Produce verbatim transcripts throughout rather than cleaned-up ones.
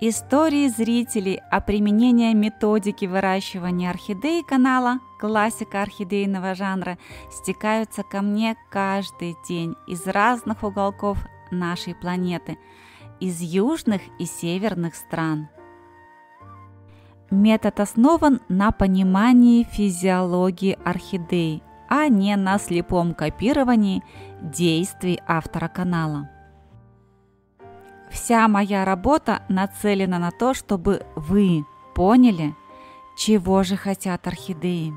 Истории зрителей о применении методики выращивания орхидей канала «Классика орхидейного жанра» стекаются ко мне каждый день из разных уголков нашей планеты, из южных и северных стран. Метод основан на понимании физиологии орхидей, а не на слепом копировании действий автора канала. Вся моя работа нацелена на то, чтобы вы поняли, чего же хотят орхидеи.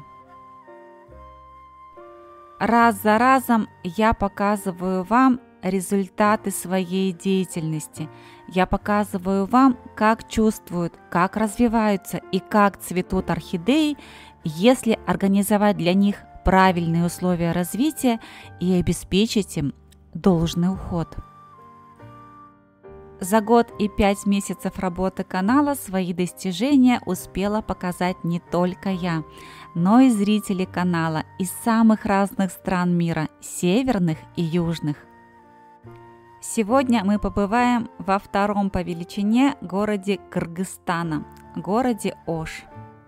Раз за разом я показываю вам результаты своей деятельности. Я показываю вам, как чувствуют, как развиваются и как цветут орхидеи, если организовать для них правильные условия развития и обеспечить им должный уход. За год и пять месяцев работы канала свои достижения успела показать не только я, но и зрители канала из самых разных стран мира, северных и южных. Сегодня мы побываем во втором по величине городе Кыргызстана, городе Ош.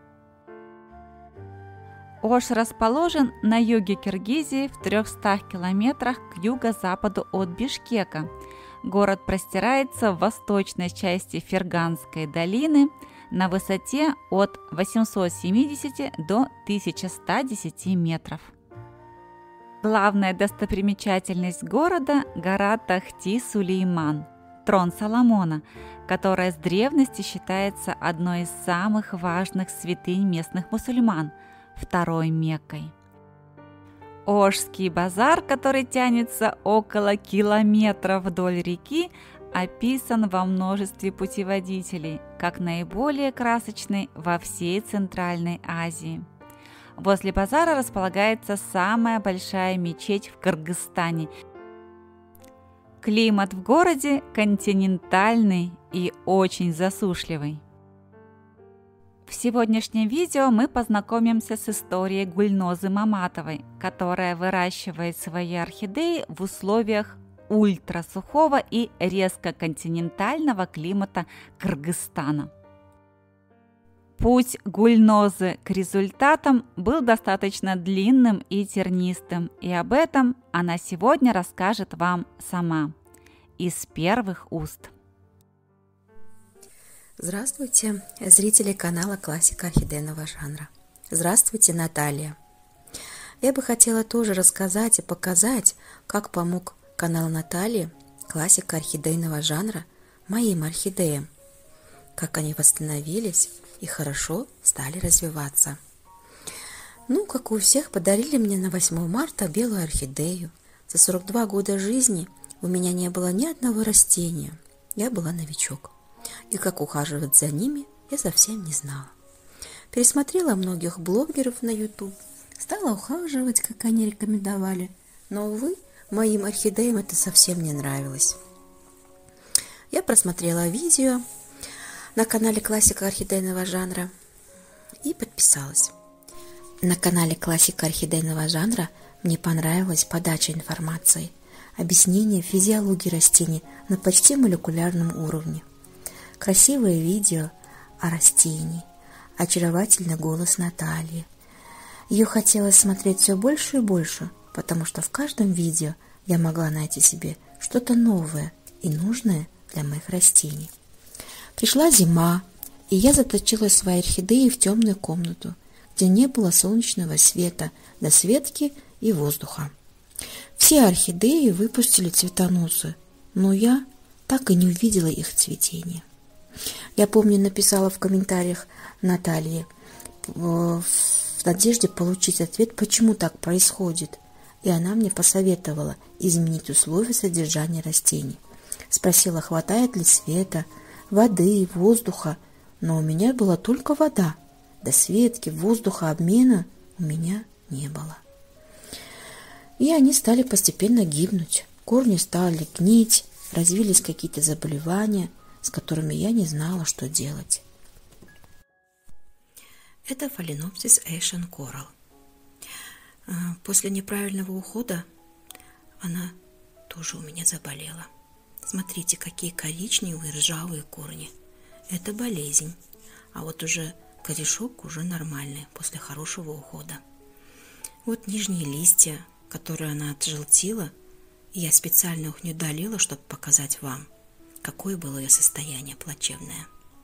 Ош расположен на юге Киргизии в трёхстах километрах к юго-западу от Бишкека. Город простирается в восточной части Ферганской долины на высоте от восьмисот семидесяти до тысячи ста десяти метров. Главная достопримечательность города – гора Тахти-Сулейман, трон Соломона, которая с древности считается одной из самых важных святынь местных мусульман, второй Меккой. Ошский базар, который тянется около километра вдоль реки, описан во множестве путеводителей, как наиболее красочный во всей Центральной Азии. Возле базара располагается самая большая мечеть в Кыргызстане. Климат в городе континентальный и очень засушливый. В сегодняшнем видео мы познакомимся с историей Гульнозы Маматовой, которая выращивает свои орхидеи в условиях ультрасухого и резко континентального климата Кыргызстана. Путь Гульнозы к результатам был достаточно длинным и тернистым, и об этом она сегодня расскажет вам сама, из первых уст. Здравствуйте, зрители канала «Классика орхидейного жанра». Здравствуйте, Наталья. Я бы хотела тоже рассказать и показать, как помог канал Натальи «Классика орхидейного жанра» моим орхидеям, как они восстановились и хорошо стали развиваться. Ну, как у всех, подарили мне на восьмое марта белую орхидею. За сорок два года жизни у меня не было ни одного растения. Я была новичок. И как ухаживать за ними, я совсем не знала. Пересмотрела многих блогеров на YouTube, стала ухаживать, как они рекомендовали. Но, увы, моим орхидеям это совсем не нравилось. Я просмотрела видео на канале «Классика орхидейного жанра» и подписалась. На канале «Классика орхидейного жанра» мне понравилась подача информации, объяснение физиологии растений на почти молекулярном уровне. Красивое видео о растении, очаровательный голос Натальи. Ее хотелось смотреть все больше и больше, потому что в каждом видео я могла найти себе что-то новое и нужное для моих растений. Пришла зима, и я заточила свои орхидеи в темную комнату, где не было солнечного света, до светки и воздуха. Все орхидеи выпустили цветоносы, но я так и не увидела их цветения. Я помню, написала в комментариях Наталье в надежде получить ответ, почему так происходит. И она мне посоветовала изменить условия содержания растений. Спросила, хватает ли света, воды, воздуха, но у меня была только вода. До светки, воздуха, обмена у меня не было. И они стали постепенно гибнуть. Корни стали гнить, развились какие-то заболевания, с которыми я не знала, что делать. Это Phalaenopsis Asian Coral. После неправильного ухода она тоже у меня заболела. Смотрите, какие коричневые ржавые корни. это болезнь, а вот уже корешок уже нормальный после хорошего ухода. Вот нижние листья, которые она отжелтила, и я специально их не удалила, чтобы показать вам, какое было ее состояние плачевное.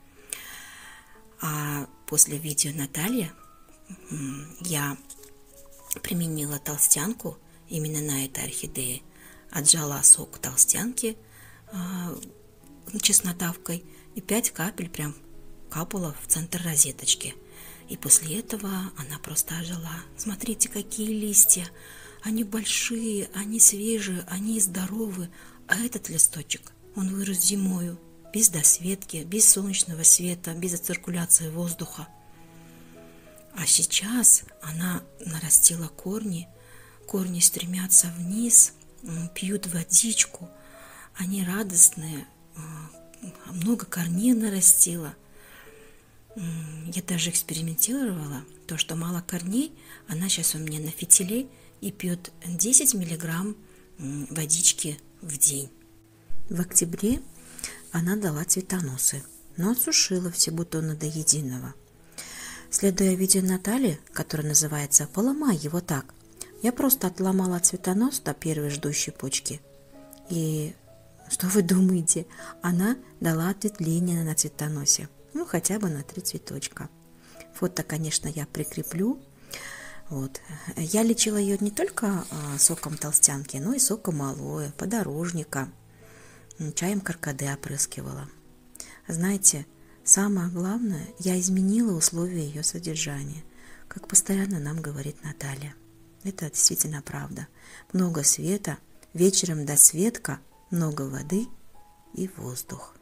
А после видео Натальи я применила толстянку именно на этой орхидее, отжала сок толстянки э, чеснотавкой и пять капель прям капала в центр розеточки. И после этого она просто ожила. Смотрите, какие листья! Они большие, они свежие, они здоровы. А этот листочек, он вырос зимою, без досветки, без солнечного света, без циркуляции воздуха. А сейчас она нарастила корни, корни стремятся вниз, пьют водичку, они радостные, много корней нарастила. Я даже экспериментировала, то, что мало корней, она сейчас у меня на фитиле и пьет десять миллиграмм водички в день. В октябре она дала цветоносы, но отсушила все бутоны до единого. Следуя видео Натальи, которое называется «Поломай его так», я просто отломала цветонос до первой ждущей почки. И что вы думаете? Она дала ответвление на цветоносе. Ну, хотя бы на три цветочка. Фото, конечно, я прикреплю. Вот. Я лечила ее не только соком толстянки, но и соком алоэ, подорожника, чаем каркаде опрыскивала. Знаете, самое главное, я изменила условия ее содержания, как постоянно нам говорит Наталья. Это действительно правда. Много света, вечером досветка, много воды и воздух.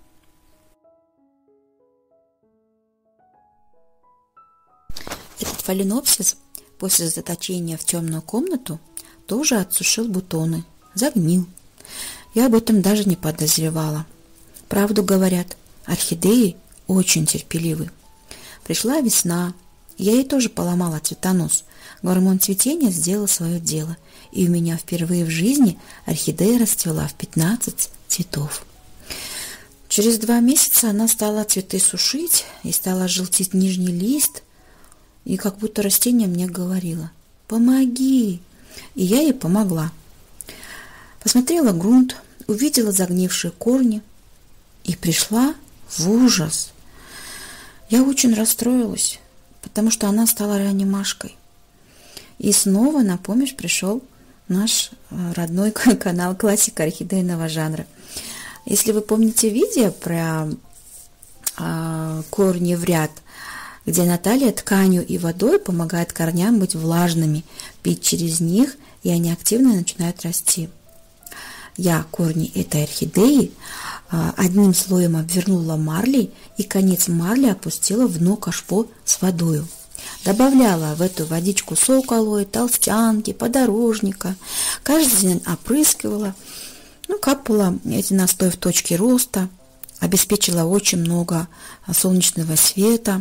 Этот фаленопсис после заточения в темную комнату тоже отсушил бутоны, загнил. Я об этом даже не подозревала. Правду говорят, орхидеи очень терпеливы. Пришла весна, я ей тоже поломала цветонос. Гормон цветения сделал свое дело, и у меня впервые в жизни орхидея расцвела в пятнадцать цветов. Через два месяца она стала цветы сушить и стала желтеть нижний лист, и как будто растение мне говорило: «Помоги!» И я ей помогла. Посмотрела грунт, увидела загнившие корни и пришла в ужас. Я очень расстроилась, потому что она стала реанимашкой. И снова на помощь пришел наш родной канал «Классика орхидейного жанра». Если вы помните видео про а, корни в ряд, где Наталья тканью и водой помогает корням быть влажными, пить через них, и они активно начинают расти. Я корни этой орхидеи одним слоем обвернула марлей и конец марли опустила в дно кашпо с водой. Добавляла в эту водичку сок алоэ, толстянки, подорожника. Каждый день опрыскивала, ну, капала эти настои в точке роста, обеспечила очень много солнечного света.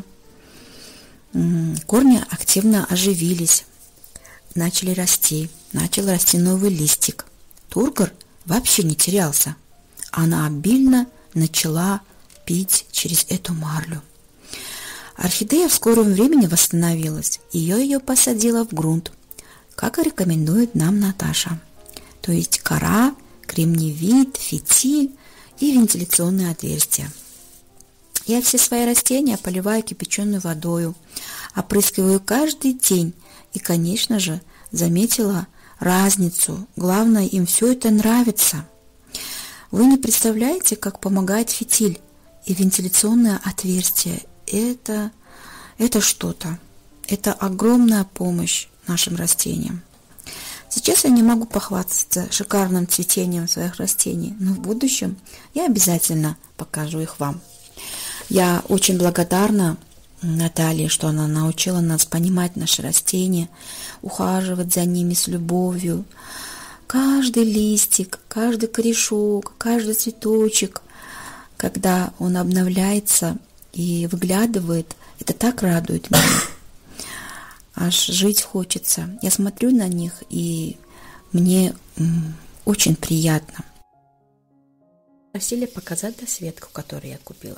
Корни активно оживились, начали расти, начал расти новый листик. Тургор вообще не терялся. Она обильно начала пить через эту марлю. Орхидея в скором времени восстановилась, и я ее посадила в грунт, как и рекомендует нам Наташа. То есть кора, кремниевит, фитиль и вентиляционные отверстия. Я все свои растения поливаю кипяченой водой, опрыскиваю каждый день и, конечно же, заметила разницу. Главное, им все это нравится. Вы не представляете, как помогает фитиль и вентиляционное отверстие. Это, это что-то. Это огромная помощь нашим растениям. Сейчас я не могу похвастаться шикарным цветением своих растений, но в будущем я обязательно покажу их вам. Я очень благодарна Наталье, что она научила нас понимать наши растения, ухаживать за ними с любовью. Каждый листик, каждый корешок, каждый цветочек, когда он обновляется и выглядывает, это так радует меня. Аж жить хочется. Я смотрю на них, и мне м, очень приятно. Просили показать досветку, которую я купила.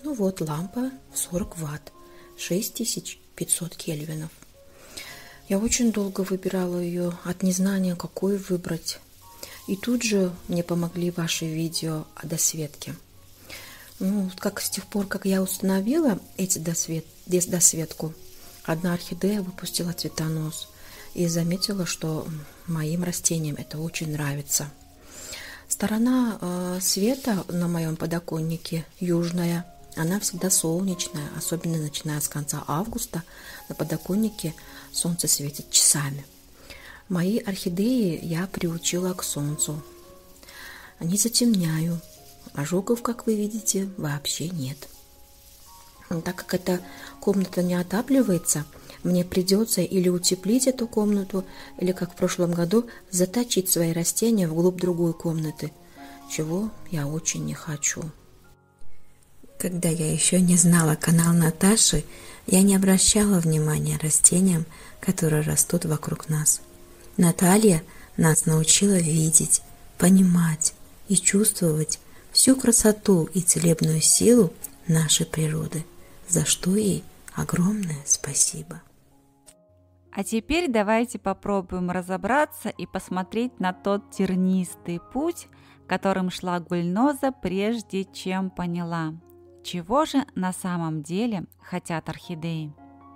Ну вот, лампа сорок ватт, шесть тысяч пятьсот кельвинов. Я очень долго выбирала ее от незнания, какую выбрать. И тут же мне помогли ваши видео о досветке. Ну, как с тех пор, как я установила эти досвет, досветку, одна орхидея выпустила цветонос и заметила, что моим растениям это очень нравится. Сторона э, света на моем подоконнике южная, она всегда солнечная, особенно начиная с конца августа на подоконнике солнце светит часами. Мои орхидеи я приучила к солнцу. Не затемняю. Ожогов, как вы видите, вообще нет. Так как эта комната не отапливается, мне придется или утеплить эту комнату, или, как в прошлом году, заточить свои растения вглубь другой комнаты, чего я очень не хочу. Когда я еще не знала канал Наташи, я не обращала внимания растениям, которые растут вокруг нас. Наталья нас научила видеть, понимать и чувствовать всю красоту и целебную силу нашей природы, за что ей огромное спасибо. А теперь давайте попробуем разобраться и посмотреть на тот тернистый путь, которым шла Гульноза, прежде чем поняла, чего же на самом деле хотят орхидеи.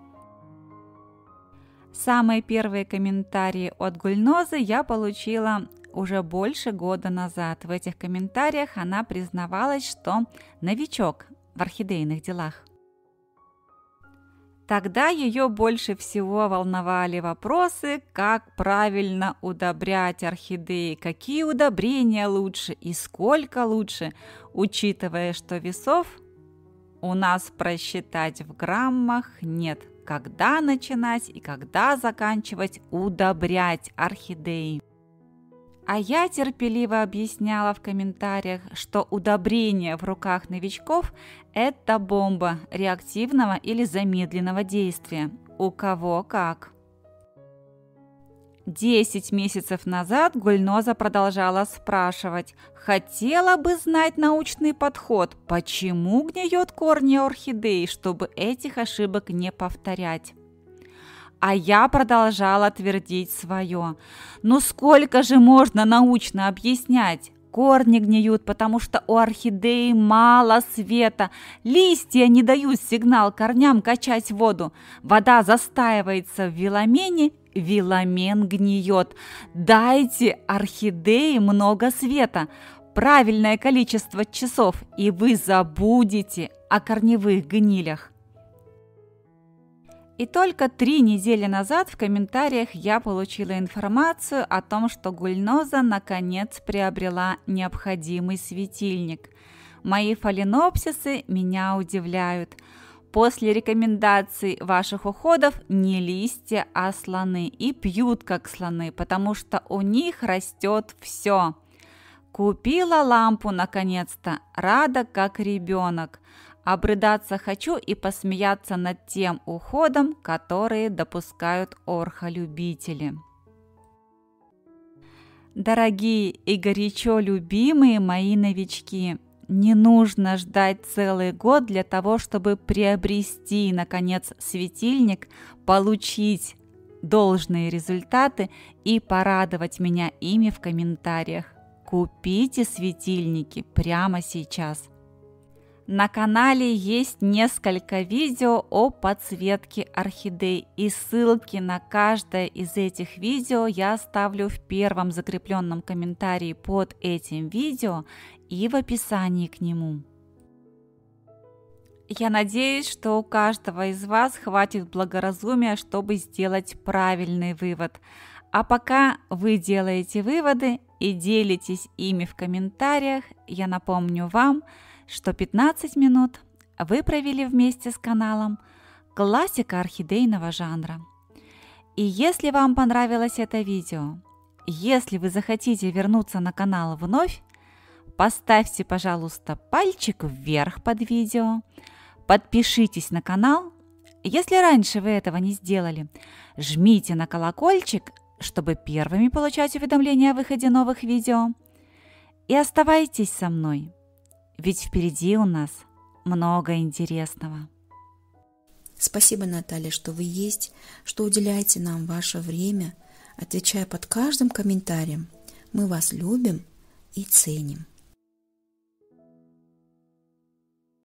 Самые первые комментарии от Гульнозы я получила уже больше года назад. В этих комментариях она признавалась, что новичок в орхидейных делах. Тогда ее больше всего волновали вопросы, как правильно удобрять орхидеи, какие удобрения лучше и сколько лучше, учитывая, что весов у нас просчитать в граммах нет. Когда начинать и когда заканчивать удобрять орхидеи. А я терпеливо объясняла в комментариях, что удобрение в руках новичков – это бомба реактивного или замедленного действия. У кого как. Десять месяцев назад Гульноза продолжала спрашивать, хотела бы знать научный подход, почему гниет корни орхидей, чтобы этих ошибок не повторять. А я продолжала твердить свое. Ну сколько же можно научно объяснять? Корни гниют, потому что у орхидеи мало света. Листья не дают сигнал корням качать воду. Вода застаивается в виламене, виламен гниет. Дайте орхидеи много света, правильное количество часов, и вы забудете о корневых гнилях. И только три недели назад в комментариях я получила информацию о том, что Гульноза наконец приобрела необходимый светильник. Мои фаленопсисы меня удивляют. После рекомендаций ваших уходов не листья, а слоны. И пьют как слоны, потому что у них растет все. Купила лампу наконец-то, рада как ребенок. Обрыдаться хочу и посмеяться над тем уходом, который допускают орхолюбители. Дорогие и горячо любимые мои новички, не нужно ждать целый год для того, чтобы приобрести, наконец, светильник, получить должные результаты и порадовать меня ими в комментариях. Купите светильники прямо сейчас. На канале есть несколько видео о подсветке орхидей, и ссылки на каждое из этих видео я оставлю в первом закрепленном комментарии под этим видео и в описании к нему. Я надеюсь, что у каждого из вас хватит благоразумия, чтобы сделать правильный вывод. А пока вы делаете выводы и делитесь ими в комментариях, я напомню вам, что пятнадцать минут вы провели вместе с каналом «Классика орхидейного жанра». И если вам понравилось это видео, если вы захотите вернуться на канал вновь, поставьте, пожалуйста, пальчик вверх под видео, подпишитесь на канал. Если раньше вы этого не сделали, жмите на колокольчик, чтобы первыми получать уведомления о выходе новых видео. И оставайтесь со мной. Ведь впереди у нас много интересного. Спасибо, Наталья, что вы есть, что уделяете нам ваше время, отвечая под каждым комментарием. Мы вас любим и ценим.